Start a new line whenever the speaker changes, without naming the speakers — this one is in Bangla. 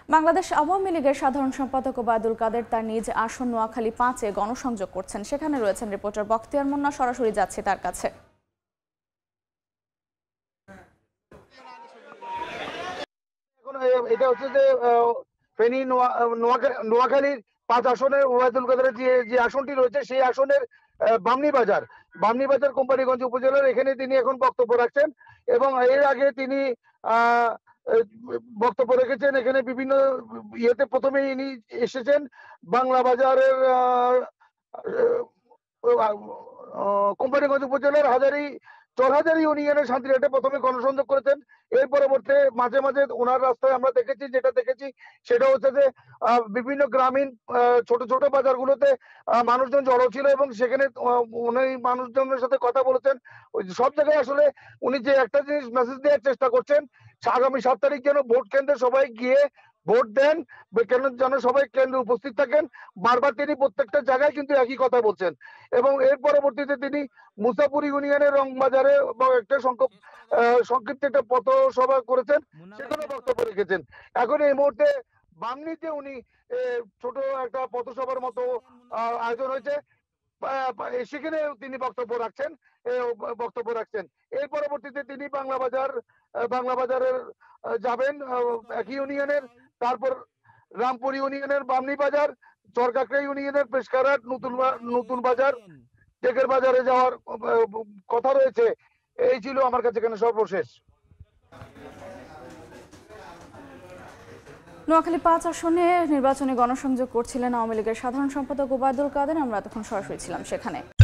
বাংলাদেশ আওয়ামী লীগের সাধারণ সম্পাদক ওবায়দুল কাদের তার নিজ আসন নোয়াখালী ৫-এ গণসংযোগ করছেন। সেখানে রয়েছেন রিপোর্টার বখতিয়ার মুন্না। সরাসরি যাচ্ছে তার কাছে।
এটা হচ্ছে যে ফেনী নোয়াখালীর ৫ আসনের ওবায়দুল কাদেরের যে আসনটি রয়েছে সেই আসনের বামনী বাজার কোম্পানিগঞ্জ উপজেলার এখানে তিনি এখন বক্তব্য রাখছেন। এবং এর আগে তিনি আহ, বক্তব্য রেখেছেন এখানে বিভিন্ন ইয়েতে। প্রথমে ইনি এসেছেন বাংলা বাজারের কোম্পানিগঞ্জ উপজেলার চরহাজারি ইউনিয়নের শান্তিরহাটে প্রথমে গণসংযোগ করেছেন। এর পরবর্তী মাঝে মাঝে ওনার রাস্তায় আমরা যেটা দেখেছি সেটা হচ্ছে যে বিভিন্ন গ্রামীণ ছোট ছোট বাজারগুলোতে মানুষজন জড়ো ছিল এবং সেখানে উনি মানুষজনের সাথে কথা বলেছেন। সব জায়গায় আসলে উনি যে একটা জিনিস মেসেজ দেওয়ার চেষ্টা করছেন, আগামী 7 তারিখ যেন ভোট কেন্দ্রে সবাই গিয়ে ভোট দেন, যেন সবাই কেন্দ্রে উপস্থিত থাকেন। বারবার তিনি প্রত্যেকটা জায়গায় কিন্তু একই কথা বলছেন। এবং এর পরবর্তীতে তিনি মুসাপুর ইউনিয়নের রংবাজারে একটা সংক্ষিপ্ত একটা পথসভা করেছেন, সেখানে বক্তব্য রেখেছেন। এখন এই মুহূর্তে বামনীতে উনি ছোট একটা পথসভার মতো আয়োজন হয়েছে, সেখানে তিনি বক্তব্য রাখছেন। এর পরবর্তীতে তিনি বাংলা বাজারের যাবেন একই ইউনিয়নের, তারপর রামপুর ইউনিয়নের বামনী বাজার, চরকাকড়া ইউনিয়নের পেশকারহাট, নতুন বাজার, টেকের বাজারে যাওয়ার কথা রয়েছে। এই ছিল আমার কাছে এখানে সর্বশেষ।
নোয়াখালী ৫ আসনে নির্বাচনে গণসংযোগ করছিলেন আওয়ামী লীগের সাধারণ সম্পাদক ওবায়দুল কাদের। আমরা এতক্ষণ সরাসরি ছিলাম সেখানে।